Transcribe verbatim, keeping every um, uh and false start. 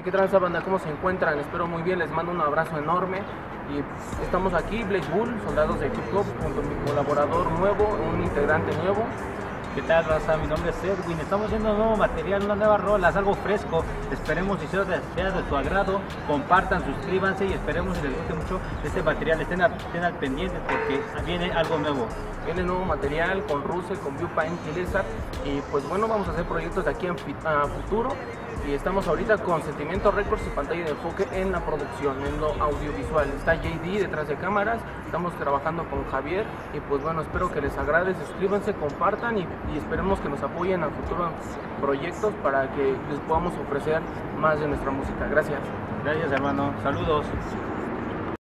¿Qué tal esa banda? ¿Cómo se encuentran? Espero muy bien, les mando un abrazo enorme. Y pues, estamos aquí, Black Bull, soldados de Hip Hop, junto a mi colaborador nuevo, un integrante nuevo. ¿Qué tal, raza? Mi nombre es Edwin. Estamos haciendo un nuevo material, una nueva rola, algo fresco. Esperemos si sea de, sea de su agrado. Compartan, suscríbanse y esperemos si les guste mucho este material. Estén, a, estén al pendiente porque viene algo nuevo. Viene nuevo material con Russell, con Viewpaint y Lizard. Y pues bueno, vamos a hacer proyectos de aquí en a futuro. Y estamos ahorita con Sentimiento Records y Pantalla de Enfoque en la producción, en lo audiovisual. Está J D detrás de cámaras, estamos trabajando con Javier y pues bueno, espero que les agrade, suscríbanse, compartan y, y esperemos que nos apoyen a futuros proyectos para que les podamos ofrecer más de nuestra música. Gracias. Gracias, hermano. Saludos.